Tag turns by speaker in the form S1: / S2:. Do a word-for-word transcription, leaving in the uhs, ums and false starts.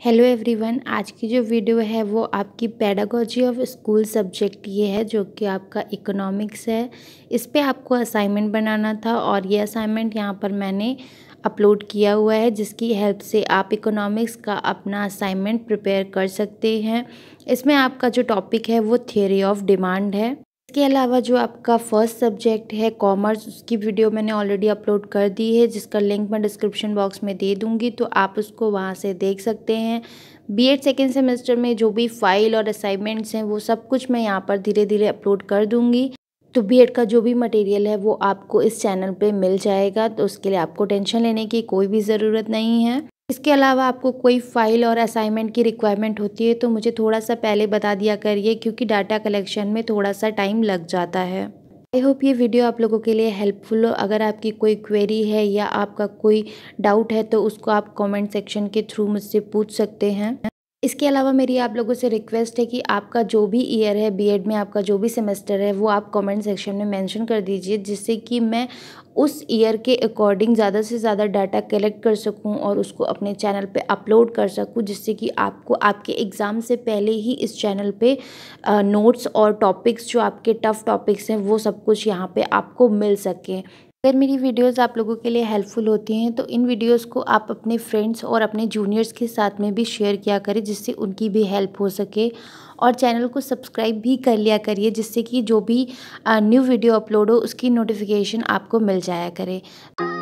S1: Hello everyone, आज की जो वीडियो है वो आपकी पेडागोजी ऑफ स्कूल सब्जेक्ट ये है जो कि आपका इकोनॉमिक्स है। इस पे आपको असाइनमेंट बनाना था और ये असाइनमेंट यहाँ पर मैंने अपलोड किया हुआ है, जिसकी हेल्प से आप इकोनॉमिक्स का अपना असाइनमेंट प्रिपेयर कर सकते हैं। इसमें आपका जो टॉपिक है वो थियरी ऑफ डिमांड है। इसके अलावा जो आपका फर्स्ट सब्जेक्ट है कॉमर्स, उसकी वीडियो मैंने ऑलरेडी अपलोड कर दी है, जिसका लिंक मैं डिस्क्रिप्शन बॉक्स में दे दूंगी, तो आप उसको वहां से देख सकते हैं। बीएड सेकेंड सेमेस्टर में जो भी फाइल और असाइनमेंट्स हैं वो सब कुछ मैं यहाँ पर धीरे धीरे अपलोड कर दूंगी। तो बीएड का जो भी मटेरियल है वो आपको इस चैनल पे मिल जाएगा, तो उसके लिए आपको टेंशन लेने की कोई भी ज़रूरत नहीं है। इसके अलावा आपको कोई फाइल और असाइनमेंट की रिक्वायरमेंट होती है तो मुझे थोड़ा सा पहले बता दिया करिए, क्योंकि डाटा कलेक्शन में थोड़ा सा टाइम लग जाता है। आई होप ये वीडियो आप लोगों के लिए हेल्पफुल हो। अगर आपकी कोई क्वेरी है या आपका कोई डाउट है तो उसको आप कमेंट सेक्शन के थ्रू मुझसे पूछ सकते हैं। इसके अलावा मेरी आप लोगों से रिक्वेस्ट है कि आपका जो भी ईयर है बीएड में, आपका जो भी सेमेस्टर है वो आप कमेंट सेक्शन में मेंशन कर दीजिए, जिससे कि मैं उस ईयर के अकॉर्डिंग ज़्यादा से ज़्यादा डाटा कलेक्ट कर सकूं और उसको अपने चैनल पे अपलोड कर सकूं, जिससे कि आपको आपके एग्ज़ाम से पहले ही इस चैनल पे नोट्स और टॉपिक्स, जो आपके टफ़ टॉपिक्स हैं, वो सब कुछ यहाँ पे आपको मिल सके। अगर मेरी वीडियोस आप लोगों के लिए हेल्पफुल होती हैं तो इन वीडियोस को आप अपने फ्रेंड्स और अपने जूनियर्स के साथ में भी शेयर किया करें, जिससे उनकी भी हेल्प हो सके। और चैनल को सब्सक्राइब भी कर लिया करिए, जिससे कि जो भी न्यू वीडियो अपलोड हो उसकी नोटिफिकेशन आपको मिल जाया करे।